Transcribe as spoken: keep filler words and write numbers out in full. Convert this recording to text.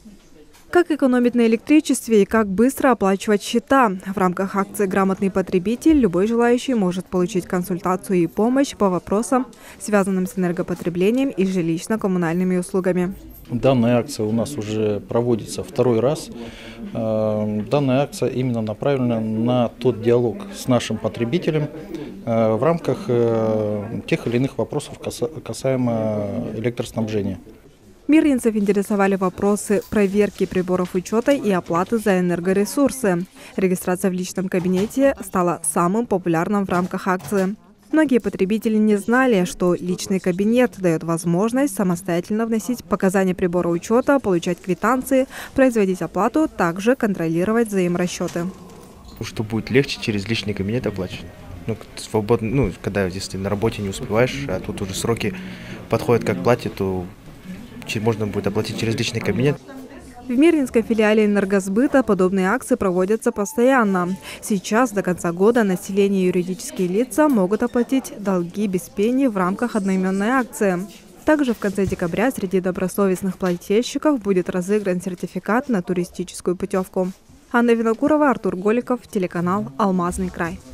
Как экономить на электричестве и как быстро оплачивать счета? В рамках акции «Грамотный потребитель» любой желающий может получить консультацию и помощь по вопросам, связанным с энергопотреблением и жилищно-коммунальными услугами. Данная акция у нас уже проводится второй раз. Данная акция именно направлена на тот диалог с нашим потребителем в рамках тех или иных вопросов касаемо электроснабжения. Мирнинцев интересовали вопросы проверки приборов учета и оплаты за энергоресурсы. Регистрация в личном кабинете стала самым популярным в рамках акции. Многие потребители не знали, что личный кабинет дает возможность самостоятельно вносить показания прибора учета, получать квитанции, производить оплату, также контролировать взаиморасчеты. Что будет легче через личный кабинет оплачивать. Ну, свободно, ну, когда если на работе не успеваешь, а тут уже сроки подходят как плате, то можно будет оплатить через личный кабинет. В Мирнинской филиале «Энергосбыта» подобные акции проводятся постоянно. Сейчас до конца года население и юридические лица могут оплатить долги без пени в рамках одноименной акции. Также в конце декабря среди добросовестных плательщиков будет разыгран сертификат на туристическую путевку. Анна Винокурова, Артур Голиков, телеканал «Алмазный край».